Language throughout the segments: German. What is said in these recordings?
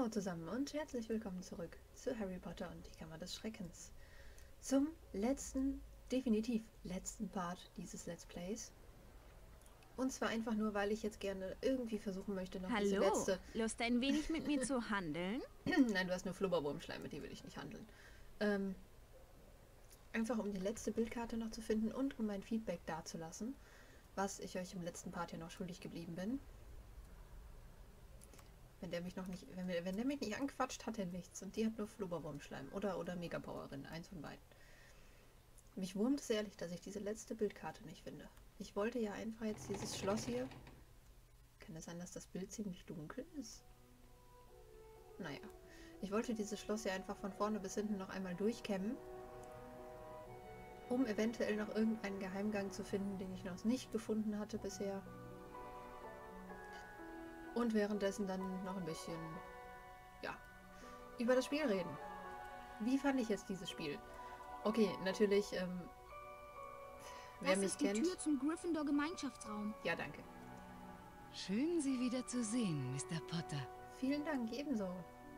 Hallo zusammen und herzlich willkommen zurück zu Harry Potter und die Kammer des Schreckens. Zum definitiv letzten Part dieses Let's Plays. Und zwar einfach nur, weil ich jetzt gerne irgendwie versuchen möchte, noch diese Hallo, letzte... Lust ein wenig mit mir zu handeln? Nein, du hast nur Flubberwurmschleim, mit dir will ich nicht handeln. Einfach um die letzte Bildkarte noch zu finden und um mein Feedback dazulassen, was ich euch im letzten Part ja noch schuldig geblieben bin. Wenn der mich noch nicht, wenn der mich nicht anquatscht, hat er nichts. Und die hat nur Flubberwurmschleim. Oder Megapowerin. Eins von beiden. Mich wurmt es ehrlich, dass ich diese letzte Bildkarte nicht finde. Ich wollte ja einfach jetzt dieses Schloss hier. Kann es sein, dass das Bild ziemlich dunkel ist? Naja. Ich wollte dieses Schloss ja einfach von vorne bis hinten noch einmal durchkämmen. Um eventuell noch irgendeinen Geheimgang zu finden, den ich noch nicht gefunden hatte bisher. Und währenddessen dann noch ein bisschen, ja, über das Spiel reden. Wie fand ich jetzt dieses Spiel? Okay, natürlich, wer Das mich ist die kennt... Tür zum Gryffindor-Gemeinschaftsraum. Ja, danke. Schön, Sie wieder zu sehen, Mr. Potter. Vielen Dank, ebenso.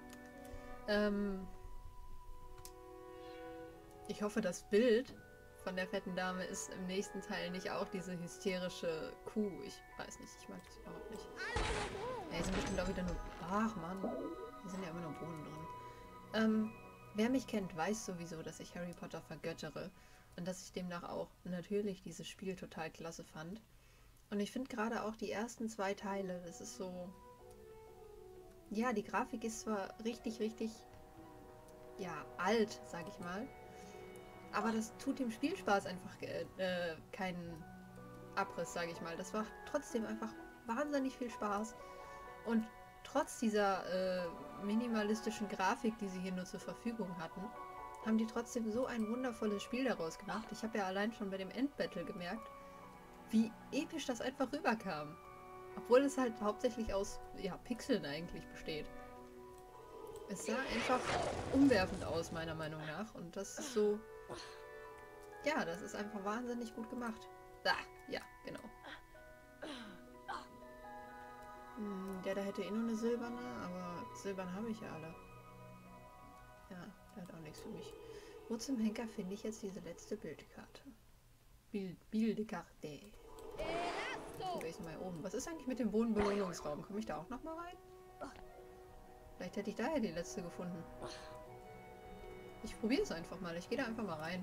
Ich hoffe, das Bild von der fetten Dame ist im nächsten Teil nicht auch diese hysterische Kuh. Ich weiß nicht, ich mag das überhaupt nicht. Ey, sind bestimmt auch wieder nur... Ach, Mann. Hier sind ja immer nur Bohnen drin. Wer mich kennt, weiß sowieso, dass ich Harry Potter vergöttere. Und dass ich demnach auch natürlich dieses Spiel total klasse fand. Und ich finde gerade auch die ersten zwei Teile, das ist so... Ja, die Grafik ist zwar richtig, ja, alt, sag ich mal. Aber das tut dem Spielspaß einfach keinen Abriss, sage ich mal. Das war trotzdem einfach wahnsinnig viel Spaß. Und trotz dieser minimalistischen Grafik, die sie hier nur zur Verfügung hatten, haben die trotzdem so ein wundervolles Spiel daraus gemacht. Ich habe ja allein schon bei dem Endbattle gemerkt, wie episch das einfach rüberkam. Obwohl es halt hauptsächlich aus Pixeln eigentlich besteht. Es sah einfach umwerfend aus, meiner Meinung nach. Und das ist so... Ja, das ist einfach wahnsinnig gut gemacht. Ja, genau. Der da hätte eh nur eine silberne, aber silberne habe ich ja alle. Ja, der hat auch nichts für mich. Wo zum Henker finde ich jetzt diese letzte Bildkarte? Bildkarte. Wo ist mal oben? Was ist eigentlich mit dem Wohnbelohnungsraum? Komme ich da auch nochmal rein? Vielleicht hätte ich da ja die letzte gefunden. Ich probiere es einfach mal. Ich gehe da einfach mal rein.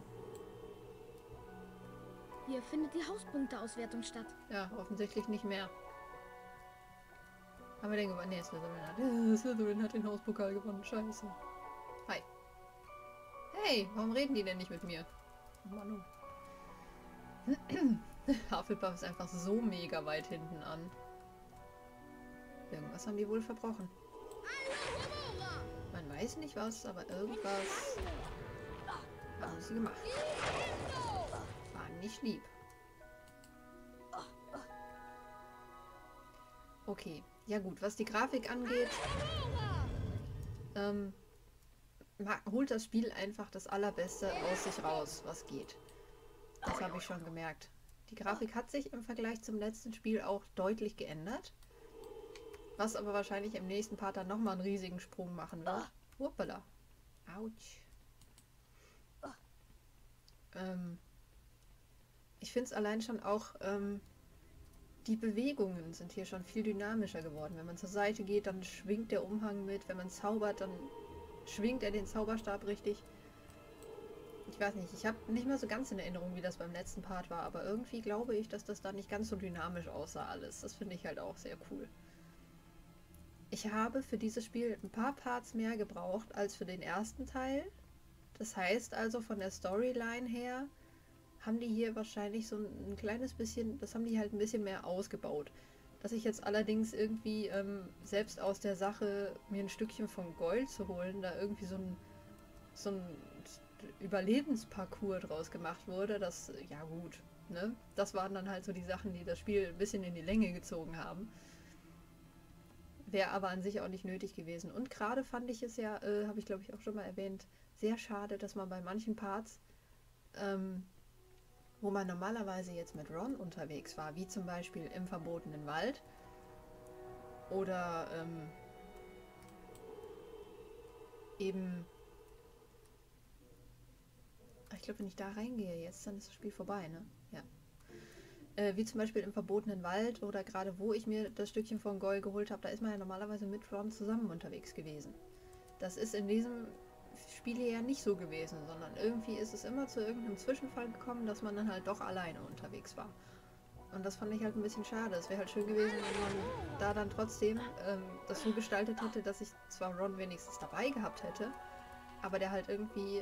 Hier findet die Hauspunkteauswertung statt. Ja, offensichtlich nicht mehr. Haben wir den gewonnen? Nee, Slytherin hat den Hauspokal gewonnen. Scheiße. Hi. Hey, warum reden die denn nicht mit mir? Oh Mann. Hufflepuff ist einfach so mega weit hinten an. Irgendwas haben die wohl verbrochen. Man weiß nicht was, aber irgendwas haben sie gemacht. War nicht lieb. Okay, ja gut, was die Grafik angeht, holt das Spiel einfach das Allerbeste aus sich raus, was geht. Das habe ich schon gemerkt. Die Grafik hat sich im Vergleich zum letzten Spiel auch deutlich geändert. Was aber wahrscheinlich im nächsten Part dann nochmal einen riesigen Sprung machen wird. Hoppala. Autsch. Ich finde es allein schon auch, die Bewegungen sind hier schon viel dynamischer geworden. Wenn man zur Seite geht, dann schwingt der Umhang mit. Wenn man zaubert, dann schwingt er den Zauberstab richtig. Ich weiß nicht, ich habe nicht mehr so ganz in Erinnerung, wie das beim letzten Part war, aber irgendwie glaube ich, dass das da nicht ganz so dynamisch aussah alles. Das finde ich halt auch sehr cool. Ich habe für dieses Spiel ein paar Parts mehr gebraucht als für den ersten Teil. Das heißt also, von der Storyline her haben die hier wahrscheinlich so ein kleines bisschen, das haben die halt ein bisschen mehr ausgebaut. Dass ich jetzt allerdings irgendwie selbst aus der Sache, mir ein Stückchen von Gold zu holen, da irgendwie so ein Überlebensparcours draus gemacht wurde, das, ja gut, ne? Das waren dann halt so die Sachen, die das Spiel ein bisschen in die Länge gezogen haben. Wäre aber an sich auch nicht nötig gewesen. Und gerade fand ich es ja, habe ich glaube ich auch schon mal erwähnt, sehr schade, dass man bei manchen Parts, wo man normalerweise jetzt mit Ron unterwegs war, wie zum Beispiel im verbotenen Wald oder eben... Ich glaube, wenn ich da reingehe jetzt, dann ist das Spiel vorbei, ne? Ja. Wie zum Beispiel im Verbotenen Wald oder gerade wo ich mir das Stückchen von Goyle geholt habe, da ist man ja normalerweise mit Ron zusammen unterwegs gewesen. Das ist in diesem Spiel hier ja nicht so gewesen, sondern irgendwie ist es immer zu irgendeinem Zwischenfall gekommen, dass man dann halt doch alleine unterwegs war. Und das fand ich halt ein bisschen schade. Es wäre halt schön gewesen, wenn man da dann trotzdem das so gestaltet hätte, dass ich zwar Ron wenigstens dabei gehabt hätte, aber der halt irgendwie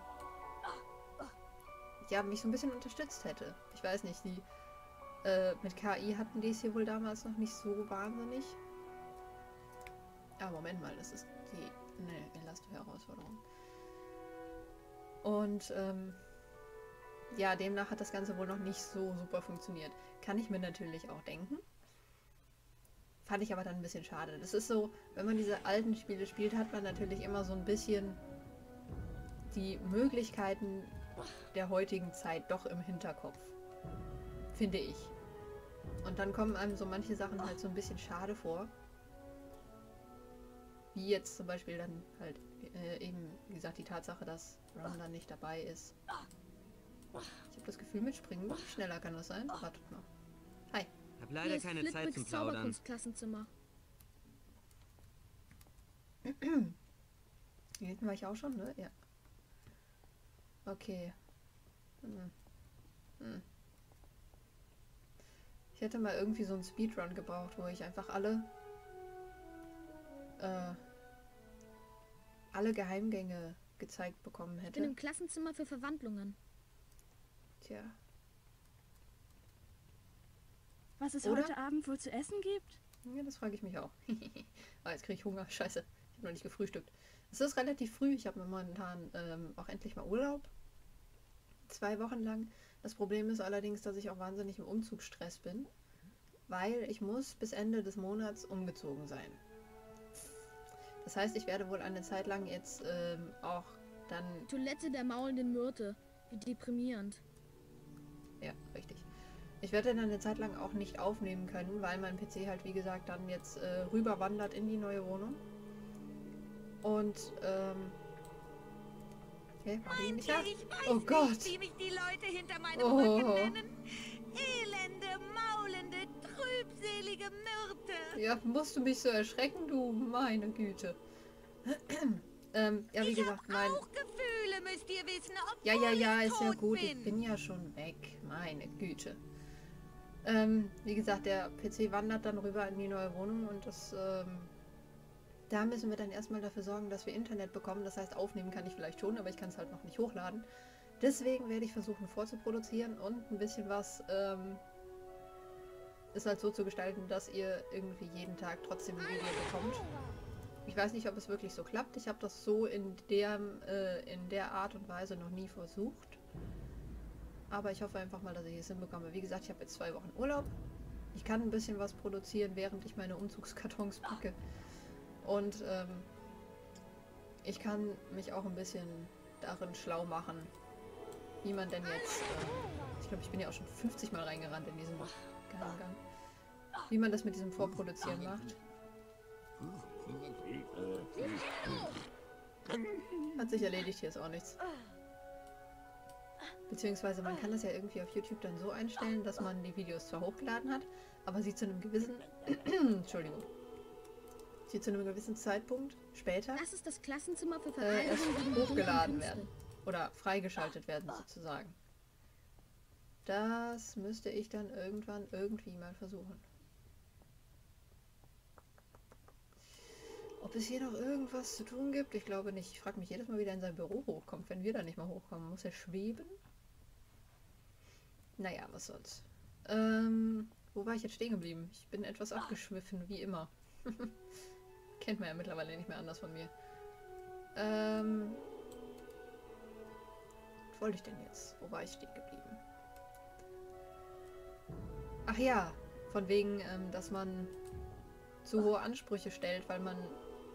ja, mich so ein bisschen unterstützt hätte. Ich weiß nicht, die mit KI hatten die es hier wohl damals noch nicht so wahnsinnig. Ah, Moment mal, das ist die Elasto-Herausforderung. Und ja, demnach hat das Ganze wohl noch nicht so super funktioniert. Kann ich mir natürlich auch denken. Fand ich aber dann ein bisschen schade. Das ist so, wenn man diese alten Spiele spielt, hat man natürlich immer so ein bisschen die Möglichkeiten der heutigen Zeit doch im Hinterkopf. Finde ich. Und dann kommen einem so manche Sachen halt so ein bisschen schade vor. Wie jetzt zum Beispiel dann halt eben, wie gesagt, die Tatsache, dass Ron dann nicht dabei ist. Ich habe das Gefühl, mit Springen bin ich schneller, kann das sein? Wartet mal. Hi. Ich habe leider keine Zeit zum Plaudern. Zauberkunstklassenzimmer. Hier hinten war ich auch schon, ne? Ja. Okay. Ich hätte mal irgendwie so einen Speedrun gebraucht, wo ich einfach alle Geheimgänge gezeigt bekommen Ich bin hätte. im Klassenzimmer für Verwandlungen. Tja. Was es Oder? heute Abend wohl zu essen gibt? Ja, das frage ich mich auch. Jetzt kriege ich Hunger. Scheiße. Ich habe noch nicht gefrühstückt. Es ist relativ früh. Ich habe momentan auch endlich mal Urlaub. 2 Wochen lang. Das Problem ist allerdings, dass ich auch wahnsinnig im Umzugsstress bin. Weil ich muss bis Ende des Monats umgezogen sein. Das heißt, ich werde wohl eine Zeit lang jetzt auch dann... Toilette der maulenden Myrte. Wie deprimierend. Ja, richtig. Ich werde dann eine Zeit lang auch nicht aufnehmen können, weil mein PC halt, wie gesagt, dann jetzt rüber wandert in die neue Wohnung. Und, okay, warte ich nicht ab. Oh Gott! Wie mich die Leute hinter meinem Oh. Rücken nennen. Elende, maulende, trübselige Myrte. Ja, musst du mich so erschrecken, du meine Güte. Ja, wie gesagt, mein... Auch Gefühle müsst ihr wissen, obwohl Ja, ich ist ja tot gut. bin. Ich bin ja schon weg. Meine Güte. Wie gesagt, der PC wandert dann rüber in die neue Wohnung und das, da müssen wir dann erstmal dafür sorgen, dass wir Internet bekommen. Das heißt, aufnehmen kann ich vielleicht schon, aber ich kann es halt noch nicht hochladen. Deswegen werde ich versuchen vorzuproduzieren und ein bisschen was, ist halt so zu gestalten, dass ihr irgendwie jeden Tag trotzdem ein Video bekommt. Ich weiß nicht, ob es wirklich so klappt. Ich habe das so in der Art und Weise noch nie versucht. Aber ich hoffe einfach mal, dass ich es hinbekomme. Wie gesagt, ich habe jetzt 2 Wochen Urlaub. Ich kann ein bisschen was produzieren, während ich meine Umzugskartons packe. Und ich kann mich auch ein bisschen darin schlau machen, wie man denn jetzt... ich glaube, ich bin ja auch schon 50 Mal reingerannt in diesen Geheimgang. Wie man das mit diesem Vorproduzieren macht. Hat sich erledigt, hier ist auch nichts. Beziehungsweise man kann das ja irgendwie auf YouTube dann so einstellen, dass man die Videos zwar hochgeladen hat, aber sie zu einem gewissen... Entschuldigung. Sie zu einem gewissen Zeitpunkt später Das ist das Klassenzimmer für erst Verwandlungen gegen hochgeladen Künste. werden. Oder freigeschaltet werden sozusagen. Das müsste ich dann irgendwann irgendwie mal versuchen. Ob es hier noch irgendwas zu tun gibt? Ich glaube nicht. Ich frage mich jedes Mal, wie er in sein Büro hochkommt, wenn wir da nicht mal hochkommen. Muss er schweben? Naja, was soll's. Wo war ich jetzt stehen geblieben? Ich bin etwas abgeschwiffen, wie immer. Kennt man ja mittlerweile nicht mehr anders von mir. Was wollte ich denn jetzt? Wo war ich stehen geblieben? Ach ja, von wegen, dass man zu hohe Ansprüche stellt, weil man...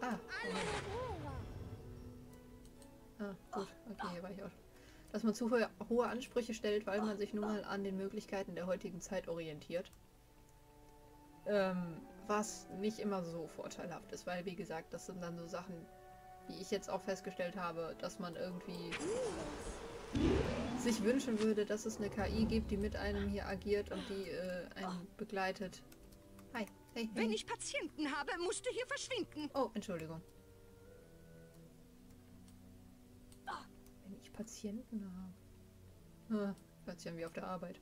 gut, okay, hier war ich auch. Dass man zu hohe Ansprüche stellt, weil man sich nun mal an den Möglichkeiten der heutigen Zeit orientiert. Was nicht immer so vorteilhaft ist, weil, wie gesagt, das sind dann so Sachen, wie ich jetzt auch festgestellt habe, dass man irgendwie sich wünschen würde, dass es eine KI gibt, die mit einem hier agiert und die einen begleitet. Hi. Hey, Wenn hey. ich Patienten habe, musst du hier verschwinden. Oh, Entschuldigung. Wenn ich Patienten habe. Hört sich an wie auf der Arbeit.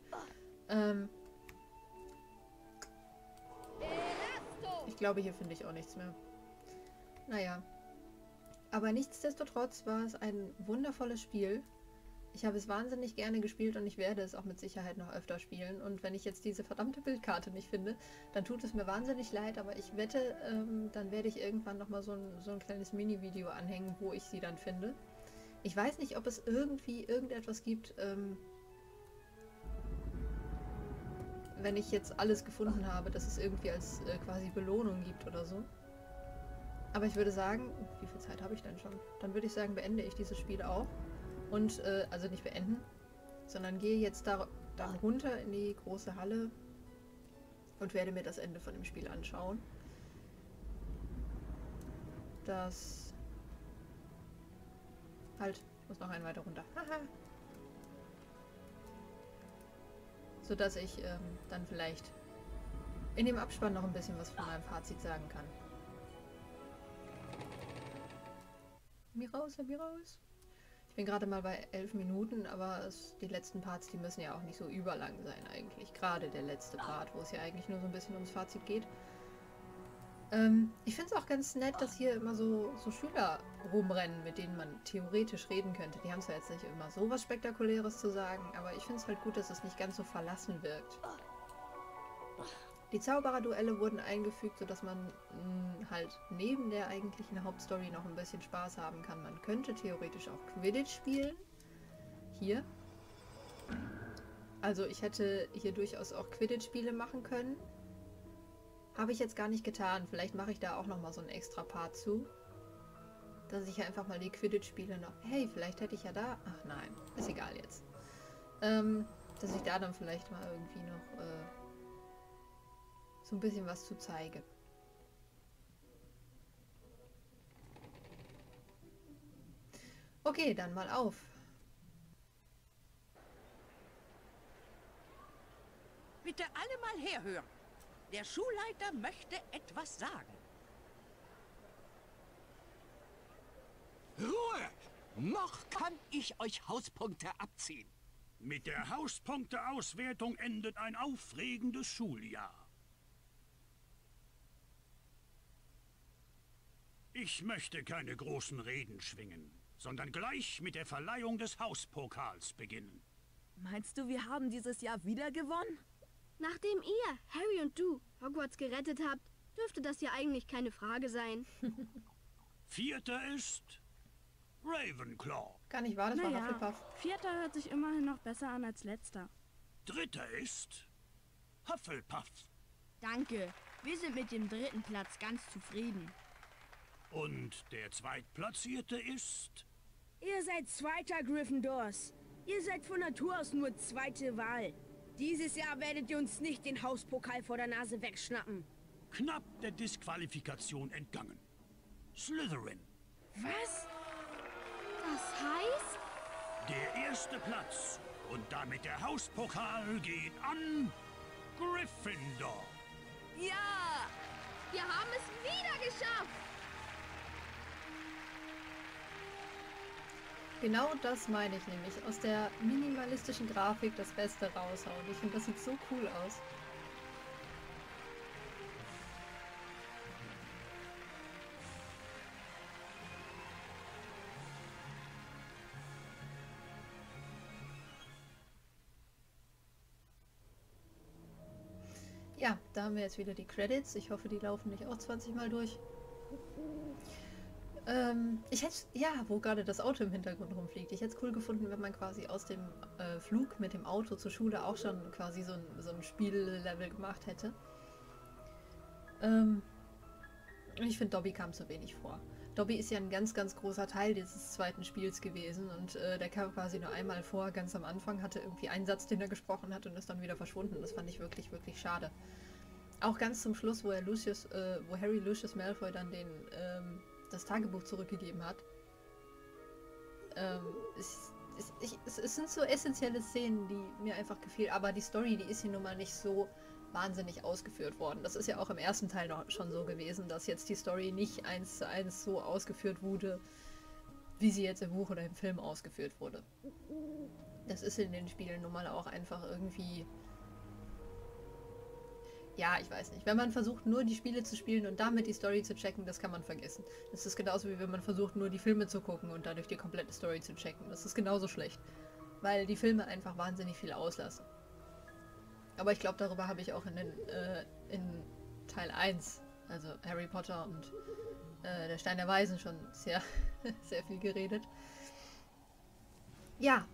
Ich glaube, hier finde ich auch nichts mehr. Naja. Aber nichtsdestotrotz war es ein wundervolles Spiel. Ich habe es wahnsinnig gerne gespielt und ich werde es auch mit Sicherheit noch öfter spielen. Und wenn ich jetzt diese verdammte Bildkarte nicht finde, dann tut es mir wahnsinnig leid. Aber ich wette, dann werde ich irgendwann nochmal so ein kleines Mini-Video anhängen, wo ich sie dann finde. Ich weiß nicht, ob es irgendwie irgendetwas gibt, wenn ich jetzt alles gefunden habe, dass es irgendwie als quasi Belohnung gibt oder so. Aber ich würde sagen, wie viel Zeit habe ich denn schon? Dann würde ich sagen, beende ich dieses Spiel auch. Und, also nicht beenden, sondern gehe jetzt dann runter in die große Halle und werde mir das Ende von dem Spiel anschauen. Das... Halt, ich muss noch einen weiter runter. Haha. Sodass ich dann vielleicht in dem Abspann noch ein bisschen was von meinem Fazit sagen kann. Mir raus, mir raus. Ich bin gerade mal bei 11 Minuten, aber die letzten Parts, die müssen ja auch nicht so überlang sein eigentlich. Gerade der letzte Part, wo es ja eigentlich nur so ein bisschen ums Fazit geht. Ich finde es auch ganz nett, dass hier immer so Schüler rumrennen, mit denen man theoretisch reden könnte. Die haben zwar jetzt nicht immer so was Spektakuläres zu sagen, aber ich finde es halt gut, dass es nicht ganz so verlassen wirkt. Die Zaubererduelle wurden eingefügt, sodass man halt neben der eigentlichen Hauptstory noch ein bisschen Spaß haben kann. Man könnte theoretisch auch Quidditch spielen. Hier. Also ich hätte hier durchaus auch Quidditch-Spiele machen können. Habe ich jetzt gar nicht getan. Vielleicht mache ich da auch nochmal so einen extra Part zu. Dass ich einfach mal die Quidditch-Spiele noch... Hey, vielleicht hätte ich ja da... Ach nein, ist egal jetzt. Dass ich da dann vielleicht mal irgendwie noch so ein bisschen was zu zeige. Okay, dann mal auf. Bitte alle mal herhören. Der Schulleiter möchte etwas sagen. Ruhe! Noch kann ich euch Hauspunkte abziehen. Mit der Hauspunkteauswertung endet ein aufregendes Schuljahr. Ich möchte keine großen Reden schwingen, sondern gleich mit der Verleihung des Hauspokals beginnen. Meinst du, wir haben dieses Jahr wieder gewonnen? Nachdem ihr, Harry und du, Hogwarts gerettet habt, dürfte das ja eigentlich keine Frage sein. Vierter ist Ravenclaw. Gar nicht wahr, das war Hufflepuff. Vierter hört sich immerhin noch besser an als letzter. Dritter ist Hufflepuff. Danke, wir sind mit dem dritten Platz ganz zufrieden. Und der Zweitplatzierte ist... Ihr seid zweiter Gryffindors. Ihr seid von Natur aus nur zweite Wahl. Dieses Jahr werdet ihr uns nicht den Hauspokal vor der Nase wegschnappen. knapp der Disqualifikation entgangen. Slytherin. Was? Das heißt? Der erste Platz und damit der Hauspokal geht an Gryffindor. Ja! Wir haben es wieder geschafft! Genau das meine ich nämlich. Aus der minimalistischen Grafik das Beste raushauen. Ich finde, das sieht so cool aus. Ja, da haben wir jetzt wieder die Credits. Ich hoffe, die laufen nicht auch 20 Mal durch. Ich hätte, ja, wo gerade das Auto im Hintergrund rumfliegt. Ich hätte es cool gefunden, wenn man quasi aus dem Flug mit dem Auto zur Schule auch schon quasi so ein Spiellevel gemacht hätte. Ich finde, Dobby kam zu wenig vor. Dobby ist ja ein ganz, ganz großer Teil dieses zweiten Spiels gewesen und der kam quasi nur einmal vor, ganz am Anfang, hatte irgendwie einen Satz, den er gesprochen hat und ist dann wieder verschwunden. Das fand ich wirklich, wirklich schade. Auch ganz zum Schluss, wo Harry Lucius Malfoy dann das Tagebuch zurückgegeben hat. Es sind so essentielle Szenen, die mir einfach gefehlen, aber die Story, die ist hier nun mal nicht so wahnsinnig ausgeführt worden. Das ist ja auch im ersten Teil noch schon so gewesen, dass jetzt die Story nicht 1:1 so ausgeführt wurde, wie sie jetzt im Buch oder im Film ausgeführt wurde. Das ist in den Spielen nun mal auch einfach irgendwie... Ja, ich weiß nicht. Wenn man versucht, nur die Spiele zu spielen und damit die Story zu checken, das kann man vergessen. Das ist genauso wie wenn man versucht, nur die Filme zu gucken und dadurch die komplette Story zu checken. Das ist genauso schlecht. Weil die Filme einfach wahnsinnig viel auslassen. Aber ich glaube, darüber habe ich auch in Teil 1, also Harry Potter und der Stein der Weisen, schon sehr, sehr viel geredet. Ja.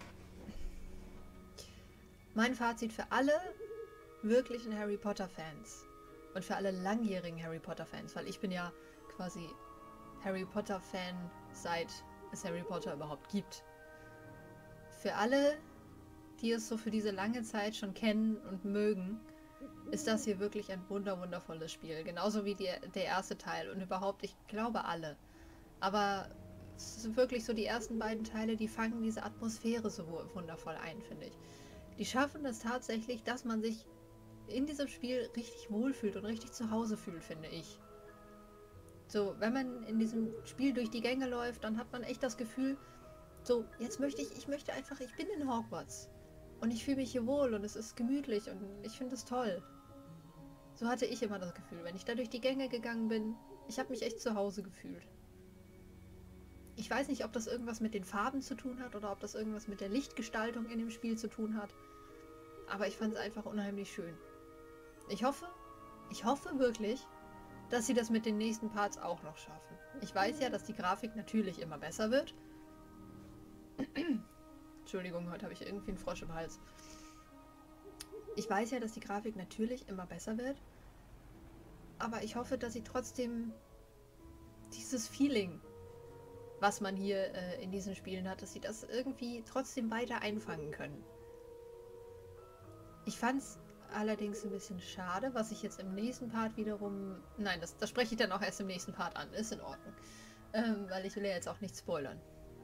Mein Fazit für alle wirklichen Harry Potter Fans und für alle langjährigen Harry Potter Fans, weil ich bin ja quasi Harry Potter Fan, seit es Harry Potter überhaupt gibt. Für alle, die es so für diese lange Zeit schon kennen und mögen, ist das hier wirklich ein wundervolles Spiel. Genauso wie der erste Teil und überhaupt, ich glaube alle. Aber es ist wirklich so, die ersten beiden Teile, die fangen diese Atmosphäre so wundervoll ein, finde ich. Die schaffen es tatsächlich, dass man sich in diesem Spiel richtig wohlfühlt und richtig zu Hause fühlt, finde ich. So, wenn man in diesem Spiel durch die Gänge läuft, dann hat man echt das Gefühl, so, jetzt möchte ich bin in Hogwarts. Und ich fühle mich hier wohl und es ist gemütlich und ich finde es toll. So hatte ich immer das Gefühl, wenn ich da durch die Gänge gegangen bin, ich habe mich echt zu Hause gefühlt. Ich weiß nicht, ob das irgendwas mit den Farben zu tun hat oder ob das irgendwas mit der Lichtgestaltung in dem Spiel zu tun hat. Aber ich fand es einfach unheimlich schön. Ich hoffe wirklich, dass sie das mit den nächsten Parts auch noch schaffen. Ich weiß ja, dass die Grafik natürlich immer besser wird. Entschuldigung, heute habe ich irgendwie einen Frosch im Hals. Ich weiß ja, dass die Grafik natürlich immer besser wird. Aber ich hoffe, dass sie trotzdem dieses Feeling, was man hier in diesen Spielen hat, dass sie das irgendwie trotzdem weiter einfangen können. Ich fand es allerdings ein bisschen schade, was ich jetzt im nächsten Part wiederum... Nein, das spreche ich dann auch erst im nächsten Part an. Ist in Ordnung. Weil ich will ja jetzt auch nicht spoilern.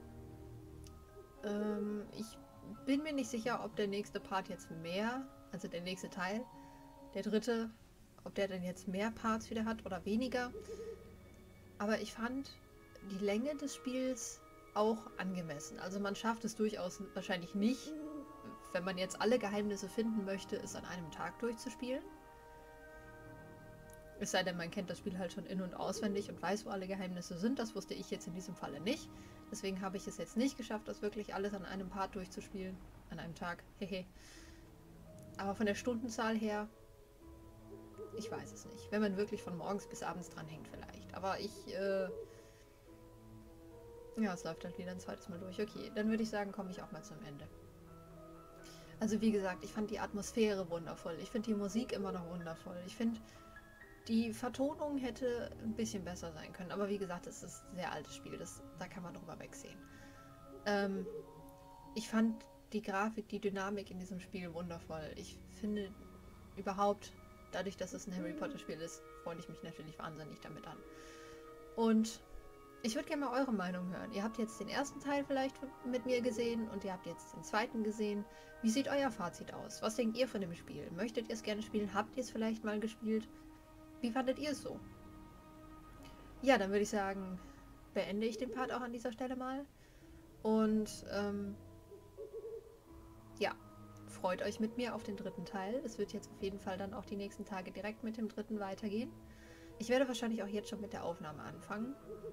Ich bin mir nicht sicher, ob der nächste Part jetzt mehr, also der nächste Teil, der dritte, ob der denn jetzt mehr Parts wieder hat oder weniger. Aber ich fand die Länge des Spiels auch angemessen. Also man schafft es durchaus wahrscheinlich nicht, wenn man jetzt alle Geheimnisse finden möchte, es an einem Tag durchzuspielen. Es sei denn, man kennt das Spiel halt schon in- und auswendig und weiß, wo alle Geheimnisse sind. Das wusste ich jetzt in diesem Falle nicht. Deswegen habe ich es jetzt nicht geschafft, das wirklich alles an einem Part durchzuspielen. An einem Tag. Hehe. Aber von der Stundenzahl her, ich weiß es nicht. Wenn man wirklich von morgens bis abends dran hängt vielleicht. Aber ja, es läuft halt wieder ein zweites Mal durch. Okay, dann würde ich sagen, komme ich auch mal zum Ende. Also wie gesagt, ich fand die Atmosphäre wundervoll. Ich finde die Musik immer noch wundervoll. Ich finde, die Vertonung hätte ein bisschen besser sein können. Aber wie gesagt, es ist ein sehr altes Spiel. Da kann man drüber wegsehen. Ich fand die Grafik, die Dynamik in diesem Spiel wundervoll. Ich finde überhaupt, dadurch, dass es ein Harry Potter Spiel ist, freue ich mich natürlich wahnsinnig damit an. Und ich würde gerne mal eure Meinung hören. Ihr habt jetzt den ersten Teil vielleicht mit mir gesehen und ihr habt jetzt den zweiten gesehen. Wie sieht euer Fazit aus? Was denkt ihr von dem Spiel? Möchtet ihr es gerne spielen? Habt ihr es vielleicht mal gespielt? Wie fandet ihr es so? Ja, dann würde ich sagen, beende ich den Part auch an dieser Stelle mal. Und ja, freut euch mit mir auf den dritten Teil. Es wird jetzt auf jeden Fall dann auch die nächsten Tage direkt mit dem dritten weitergehen. Ich werde wahrscheinlich auch jetzt schon mit der Aufnahme anfangen.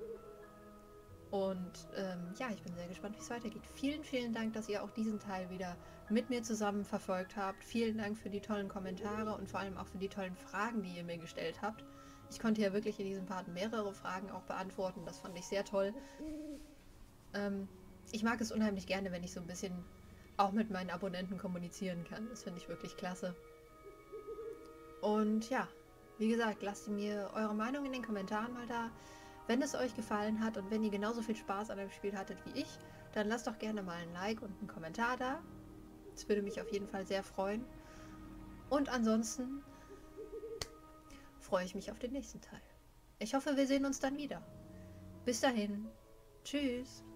Und ja, ich bin sehr gespannt, wie es weitergeht. Vielen Dank, dass ihr auch diesen Teil wieder mit mir zusammen verfolgt habt. Vielen Dank für die tollen Kommentare und vor allem auch für die tollen Fragen, die ihr mir gestellt habt. Ich konnte ja wirklich in diesem Part mehrere Fragen auch beantworten. Das fand ich sehr toll. Ich mag es unheimlich gerne, wenn ich so ein bisschen auch mit meinen Abonnenten kommunizieren kann. Das finde ich wirklich klasse. Und ja, wie gesagt, lasst mir eure Meinung in den Kommentaren mal da. Wenn es euch gefallen hat und wenn ihr genauso viel Spaß an dem Spiel hattet wie ich, dann lasst doch gerne mal ein Like und einen Kommentar da. Das würde mich auf jeden Fall sehr freuen. Und ansonsten freue ich mich auf den nächsten Teil. Ich hoffe, wir sehen uns dann wieder. Bis dahin. Tschüss.